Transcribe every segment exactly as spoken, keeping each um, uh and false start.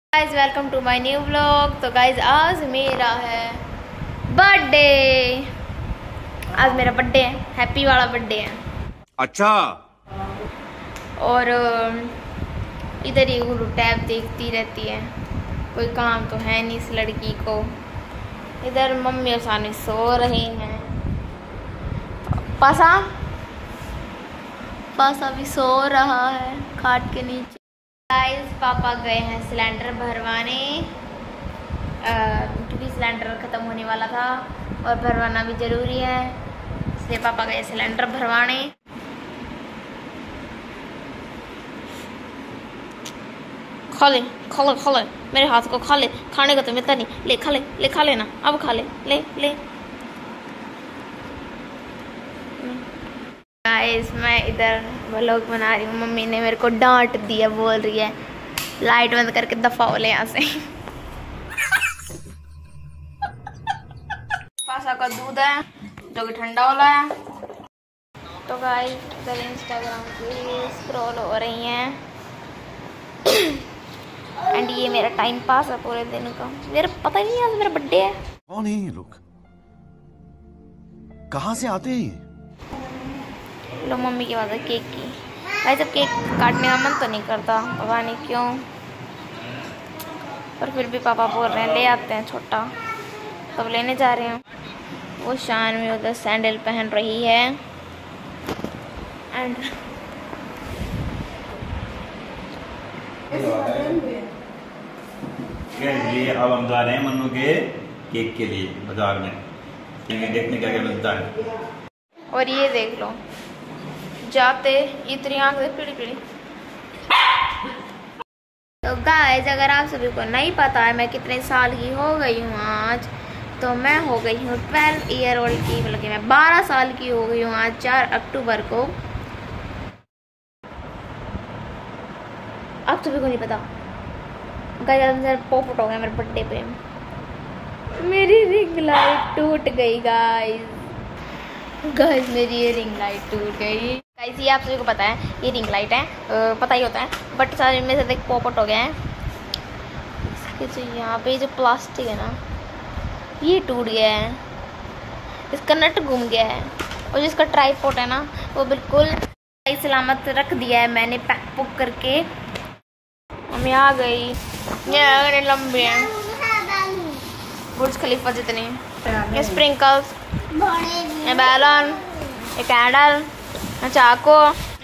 Guys welcome to my new vlog. तो guys आज मेरा है बर्थडे। आज मेरा बर्थडे है, हैप्पी वाला बर्थडे है। अच्छा। और इधर ही गुरु टैब देखती रहती है, कोई काम तो है नहीं इस लड़की को। इधर मम्मी और सानी सो रही हैं। पासा पासा भी सो रहा है खाट के नीचे। गाइस पापा गए हैं सिलेंडर भरवाने, क्योंकि सिलेंडर ख़त्म होने वाला था और भरवाना भी ज़रूरी है, इसलिए पापा गए सिलेंडर भरवाने। खा ले खा ले खा ले मेरे हाथ को खा ले, खाने का तो मिलता नहीं। ले खा ले ले खा लेना, अब खा ले ले ले। गाइस मैं इधर व्लॉग बना रही हूँ, मम्मी ने मेरे को डांट दिया, बोल रही है लाइट बंद करके दफा हो ले यहाँ से। पासा का दूध है जो कि ठंडा वाला है। तो गाइस इधर इंस्टाग्राम पे स्क्रॉल हो रही हैं एंड ये मेरा टाइम पास है पूरे दिन का। मेरा पता ही नहीं आज मेरा बर्थडे है। कौन है ये लोग, कहाँ से आते हैं? लो मम्मी की बात है केक की। भाई जब केक काटने का मन तो नहीं करता, पता नहीं क्यों, पर फिर भी पापा बोल रहे हैं ले आते हैं छोटा, तब लेने जा रहे हैं। वो शान में उधर सैंडल पहन रही है एंड ये अब हम जा रहे हैं मन्नू के केक के लिए बाजार में, देखने क्या क्या मिलता है। और ये देख लो जाते इतनी आंख से पीड़ी पीड़ी। तो गाइस अगर आप सभी को नहीं पता है मैं कितने साल की हो गई हूँ आज, तो मैं हो गई हूँ ट्वेल्व ईयर ओल्ड की, मतलब कि मैं बारह साल की हो गई हूँ आज चार अक्टूबर को। आप सभी को नहीं पता गाइस पॉपट हो गया मेरे बर्थडे पे, मेरी रिंग लाइट टूट गई गाइस। गाइस मेरी ये रिंग लाइट टूट गई। गाइस ये आप सभी को पता है ये रिंग लाइट है, आ, पता ही होता है, बट सारे में से देख पॉपट हो गया है। इसके जो यहाँ पे जो प्लास्टिक है ना ये टूट गया है, इसका नट घूम गया है, और जिसका ट्राइपॉड है ना वो बिल्कुल सही सलामत रख दिया है मैंने पैक पुक करके। हम यहाँ गई, ये लंबे हैं बुर्ज खलीफा जितनी, ये स्प्रिंकल्स, ये बैलन, ये कैंडल, ये चाको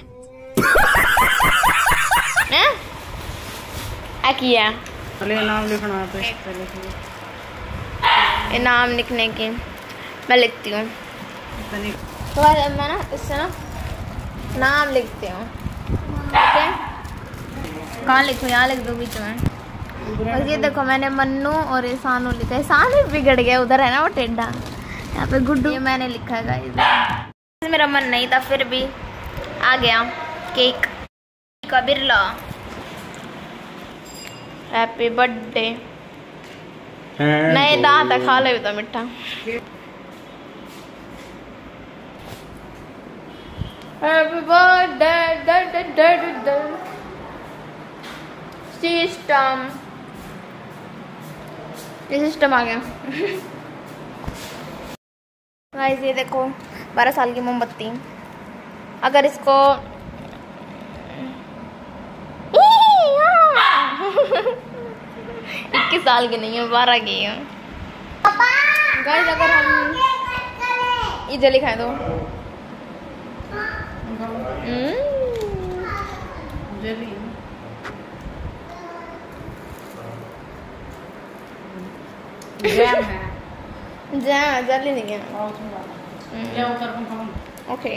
किया नाम लिखना है तो इस पे लिखिए। ये नाम लिखने की मैं लिखती हूँ, तो मैं ना इससे ना नाम लिखती हूँ। ठीक है कहाँ लिखूँ, यहाँ लिख दो बीच में। और ये देखो मैंने मन्नू और ये सानू लिखा है, सानू बिगड़ गया उधर है ना वो टेढ़ा, यहाँ पे गुड्डू ये मैंने लिखा है गाइस। मेरा मन नहीं था फिर भी आ गया केक का बिरला। Happy birthday. नहीं दांत खा ले तो मिठा। हैप्पी बर्थडे सिस्टम, ये सिस्टम आ गया। गाइस ये देखो बारह साल की मोमबत्ती, अगर इसको इक्कीस साल की नहीं है बारह की है। गाइस अगर हम इधर लिखाए तो जैम है, जैम जल्दी नहीं है। ओके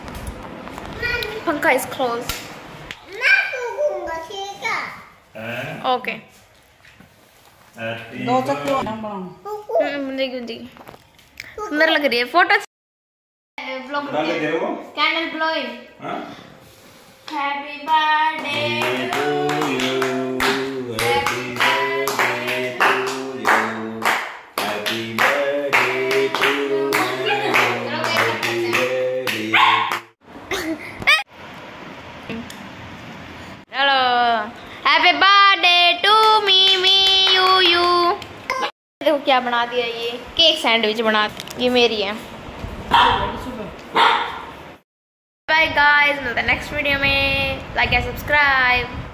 पंखा इज क्लोज। ओके दो चक्कर सुंदर लग रही है photo. Blog candle blowing. Happy birthday to you, happy birthday to you, happy birthday to you, hello happy birthday to me देखो क्या बना दिया, ये केक सैंडविच बना, ये मेरी है। बाय गाइस, मिलते हैं नेक्स्ट वीडियो में। Like and subscribe.